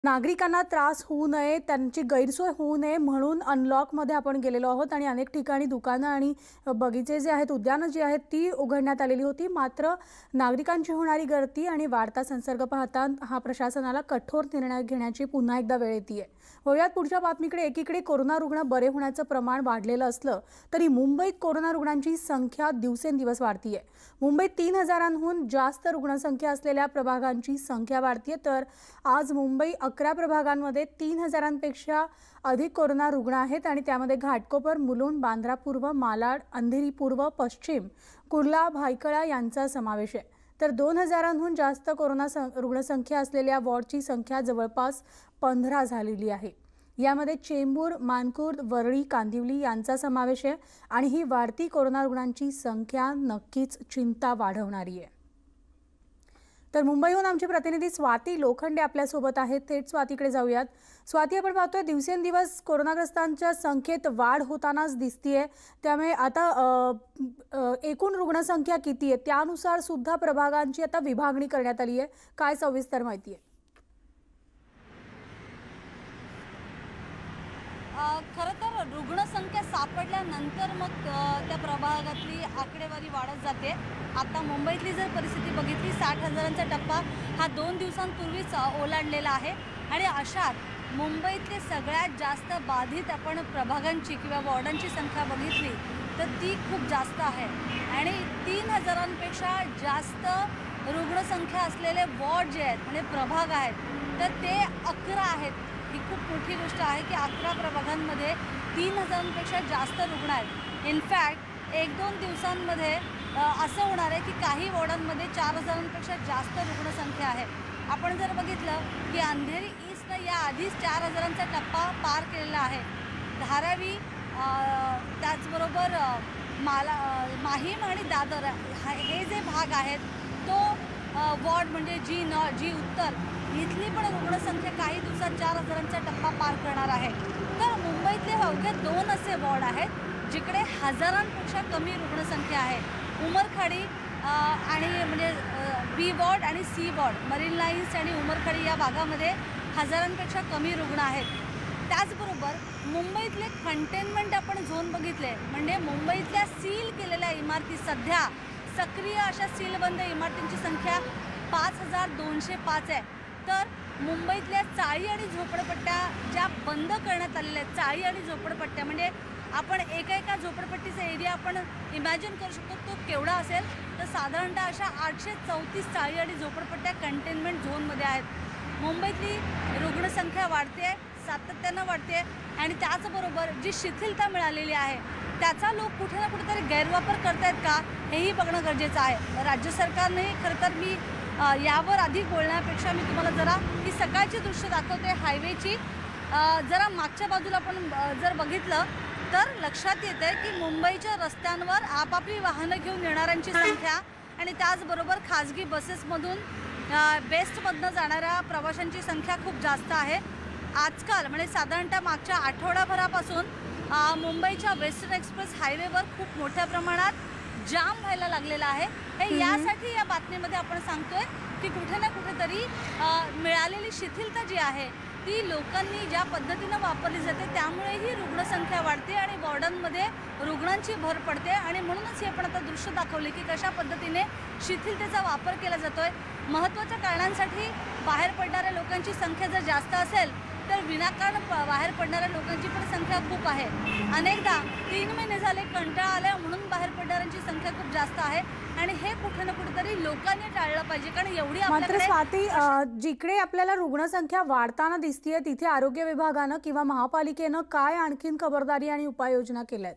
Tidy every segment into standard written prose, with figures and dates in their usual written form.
नागरिकांना त्रास होऊ नये, त्यांची गैरसोय होऊ नये म्हणून अनलॉकमध्ये आपण गेलेलो आहोत आणि अनेक ठिकाणी दुकानं आणि बगीचे जे आहेत, उद्यानं जी आहेत ती उघडण्यात आलेली होती। मात्र नागरिकांची होणारी गर्दी आणि वाढता संसर्ग पाहता हा प्रशासनाला कठोर निर्णय घेण्याची पुन्हा एकदा वेळ येतेय। होऊयात पुढच्या बातमीकडे। एकीकडे कोरोना रुग्ण बरे होण्याचं प्रमाण वाढलेलं असलं तरी मुंबईत कोरोना रुग्णांची संख्या दिवसेंदिवस वाढतीये। मुंबईत 3000हून जास्त रुग्णसंख्या असलेल्या प्रभागांची संख्या वाढतीये, तर आज मुंबई 11 प्रभागांमध्ये 3000पेक्षा अधिक कोरोना रुग्ण आहेत आणि त्यामध्ये घाटकोपर, मुलुंड, बांद्रा पूर्व, मालाड, अंधेरी पूर्व, पश्चिम, कुर्ला, भायखळा यांचा समावेश आहे। तर 2000हून जास्त कोरोना रुग्णसंख्या असलेल्या वॉर्डची संख्या जवळपास 15 झालेली आहे। यामध्ये चेंबूर, मानकुर्द, वरळी, कांदिवली यांचा समावेश आहे आणि ही वाढती कोरोना रुग्णांची संख्या नक्कीच चिंता वाढवणारी आहे। तर मुंबईहून आमचे प्रतिनिधी स्वाती लोखंडे आपल्या सोबत आहेत। थेट स्वातीकडे जाऊयात। स्वाती, आपण पाहतोय दिवसेंदिवस कोरोनाग्रस्तांच्या संख्येत वाढ होतानाच दिसतीये, त्यामुळे आता एकूण रुग्णसंख्या किती आहे त्यानुसार सुद्धा प्रभागांची आता विभागणी करण्यात आली आहे। काय सविस्तर माहिती आहे? खरं तर रुग्णसंख्या सापडल्यानंतर मग त्या प्रभागातली आकडेवारी वाढत जाते। आता मुंबईतली जर परिस्थिती बघितली, 60,000चा टप्पा हा 2 दिवसांपूर्वीच ओलांडलेला आहे आणि अशात मुंबईतले सगळ्यात जास्त बाधित आपण प्रभागांची किंवा वॉर्डांची संख्या बघितली तर ती खूप जास्त आहे आणि 3000पेक्षा जास्त रुग्णसंख्या असलेले वॉर्ड जे आहेत म्हणजे प्रभाग आहेत तर ते 11 आहेत। ही खूप मोठी गोष्ट आहे की 11 प्रभागांमध्ये 3000पेक्षा जास्त रुग्ण आहेत। इनफॅक्ट 1-2 दिवसांमध्ये असं होणार आहे की काही वॉर्डांमध्ये 4000पेक्षा जास्त रुग्णसंख्या आहे। आपण जर बघितलं की अंधेरी ईस्टनं याआधीच 4000चा टप्पा पार केलेला आहे। धारावी, त्याचबरोबर माहीम आणि दादर हे जे भाग आहेत तो वॉर्ड म्हणजे जी उत्तर इथली पण रुग्णसंख्या काही दिवसात 4000चा टप्पा पार करणार आहे। तर मुंबईतले अवघे 2 असे वॉर्ड आहेत जिकडे हजारांपेक्षा कमी रुग्णसंख्या आहे। उमरखाडी आणि म्हणजे बी वॉर्ड आणि सी वॉर्ड, मरीन लाईन्स आणि उमरखाडी या भागामध्ये हजारांपेक्षा कमी रुग्ण आहेत। त्याचबरोबर मुंबईतले कंटेनमेंट आपण झोन बघितले म्हणजे मुंबईतल्या सील केलेल्या इमारती, सध्या सक्रिय अशा सीलबंद इमारतींची संख्या 5205 आहे। तर मुंबईतल्या चाळी आणि झोपडपट्ट्या ज्या बंद करण्यात आलेल्या आहेत, चाळी आणि झोपडपट्ट्या म्हणजे आपण एका झोपडपट्टीचा एरिया आपण इमॅजिन करू शकतो तो केवढा असेल, तर साधारणतः अशा 834 चाळी आणि झोपडपट्ट्या कंटेनमेंट झोनमध्ये आहेत। मुंबईतली रुग्णसंख्या वाढते, सातत्यानं वाढते आणि त्याचबरोबर जी शिथिलता मिळालेली आहे त्याचा लोक कुठे ना कुठेतरी गैरवापर करतायत का हेही बघणं गरजेचं आहे। राज्य सरकारनेही खरं तर मी यावर अधिक बोलण्यापेक्षा मी तुम्हाला जरा ही सकाळची दृश्य दाखवते हायवेची। जरा मागच्या बाजूला आपण जर बघितलं तर लक्षात येते की मुंबईच्या रस्त्यांवर आपापली वाहनं घेऊन येणाऱ्यांची संख्या आणि त्याचबरोबर खाजगी बसेसमधून बेस्टमधनं जाणाऱ्या प्रवाशांची संख्या खूप जास्त आहे। आजकाल म्हणजे साधारणतः मागच्या आठवडाभरापासून मुंबईच्या वेस्टर्न एक्सप्रेस हायवेवर खूप मोठ्या प्रमाणात जाम व्हायला लागलेला आहे। हे यासाठी या बातमीमध्ये आपण सांगतोय की कुठे ना कुठेतरी मिळालेली शिथिलता जी आहे ती लोकांनी ज्या पद्धतीनं वापरली जाते त्यामुळे ही रुग्णसंख्या वाढते आणि वॉर्डांमध्ये रुग्णांची भर पडते आणि म्हणूनच हे आपण आता दृश्य दाखवले की कशा पद्धतीने शिथिलतेचा वापर केला जातोय। महत्त्वाच्या कारणांसाठी बाहेर पडणाऱ्या लोकांची संख्या जर जास्त असेल तर विनाकारण बाहेर पडणाऱ्या लोकांची पण संख्या खूप आहे। अनेकदा 3 महिने झाले कंटाळा आला म्हणून बाहेर पडणाऱ्यांची संख्या खूप जास्त आहे आणि हे कुठे ना कुठेतरी लोकांनी टाळलं पाहिजे, कारण एवढी मात्र स्वाती, जिकडे आपल्याला रुग्णसंख्या वाढताना दिसतीये तिथे आरोग्य विभागानं किंवा महापालिकेनं काय आणखीन खबरदारी आणि उपाययोजना केल्यात?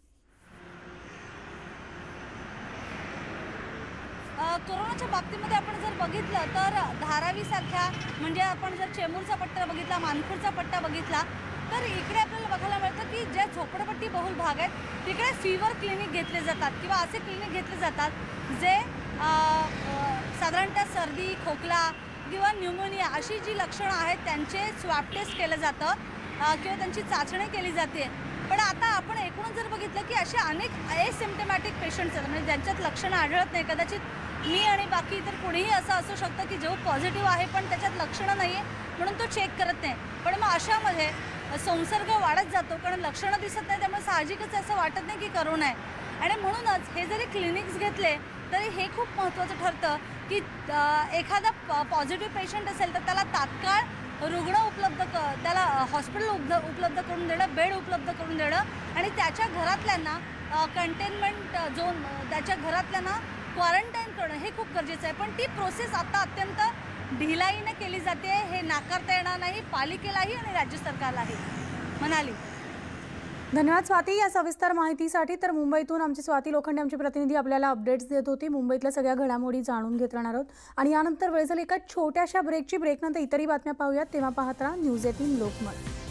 कोरोनाच्या बाबतीमध्ये आपण जर बघितलं तर धारावीसारख्या म्हणजे आपण जर चेंबूरचा पट्टा बघितला, मानखुर्दचा पट्टा बघितला तर इकडे आपल्याला बघायला मिळतं की ज्या झोपडपट्टी बहुल भाग आहेत तिकडे फीवर क्लिनिक घेतले जातात किंवा असे क्लिनिक घेतले जातात जे साधारणतः सर्दी, खोकला किंवा न्यूमोनिया अशी जी लक्षणं आहेत त्यांचे स्वॅब टेस्ट केलं जातं किंवा त्यांची चाचणी केली जाते। पण आता आपण एकूणच जर बघितलं की असे अनेक एसिम्प्टमॅटिक पेशंट्स आहेत म्हणजे ज्यांच्यात लक्षणं आढळत नाही, कदाचित मी आणि बाकी इतर कोणीही असं असू शकतं की जो पॉझिटिव्ह आहे पण त्याच्यात लक्षणं नाही आहे, म्हणून तो चेक करत नाही. पण मग अशामध्ये संसर्ग वाढत जातो, कारण लक्षणं दिसत नाही, त्यामुळे साहजिकच असं वाटत नाही की करोना आहे. आणि म्हणूनच हे जरी क्लिनिक्स घेतले तरी हे खूप महत्त्वाचं ठरतं की एखादा पॉझिटिव्ह पेशंट असेल तर त्याला तात्काळ रुग्ण त्याला हॉस्पिटल उपलब्ध करून देणं, बेड उपलब्ध करून देणं आणि त्याच्या घरातल्यांना कंटेनमेंट झोन, त्याच्या घरातल्यांना क्वारंटाईन करणं हे खूप गरजेचं आहे. पण ती प्रोसेस आता अत्यंत ढिलाईने केली जाते, हे नाकारता येणार नाही पालिकेलाही आणि राज्य सरकारलाही, म्हणाली. धन्यवाद स्वाती या सविस्तर माहितीसाठी. तर मुंबईतून आमची स्वाती लोखंडे आमची प्रतिनिधी आपल्याला अपडेट्स देत होती. मुंबईतल्या सगळ्या घडामोडी जाणून घेत राहणार आहोत आणि यानंतर वेळ झाली एका छोट्याशा ब्रेकची. ब्रेकनंतर इतरही बातम्या पाहूयात. तेव्हा पाहत राहा न्यूज 18 लोकमत.